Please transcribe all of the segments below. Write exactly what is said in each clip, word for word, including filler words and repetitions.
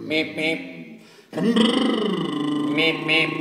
Meep meep. Meep meep.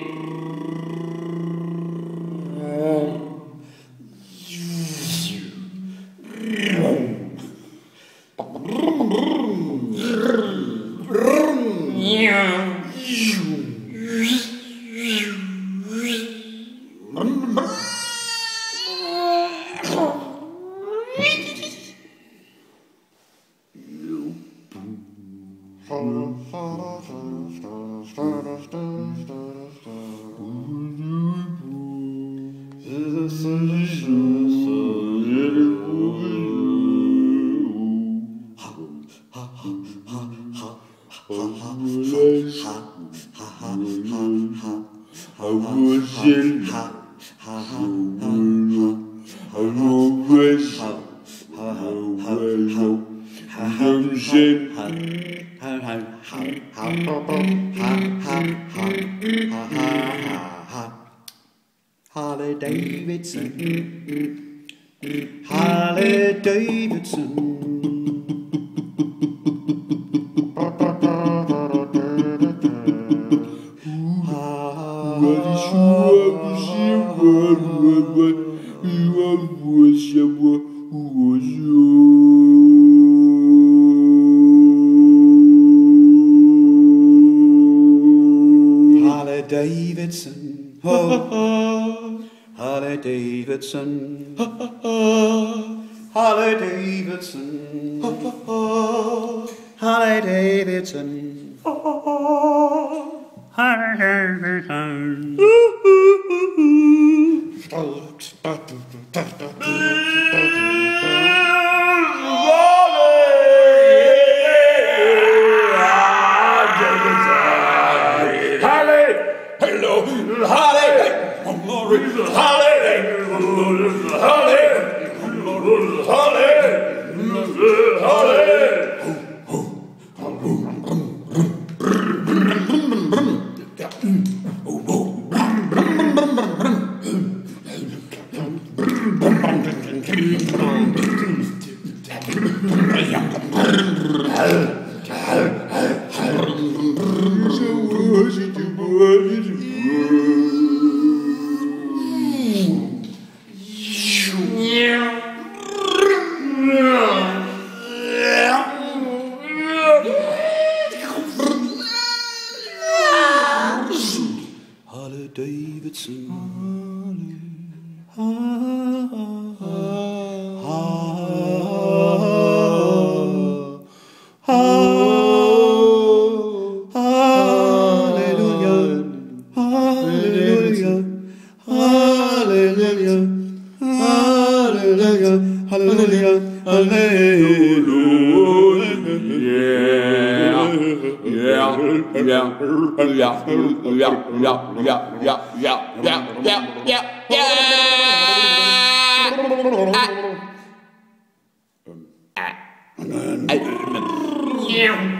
Harley David Son, Harley David Son. Harley Davidson, oh, Harley Davidson, Harley Davidson, Harley Davidson, Harley Davidson. Hello, Harley, Harley, Harley, Harley, Harley. Harley Davidson, hallelujah, hallelujah, hallelujah, hallelujah, hallelujah, Yeah, yeah, yeah, yeah, yeah, yeah, yeah, yeah, yeah, yeah, yeah, yeah, yeah.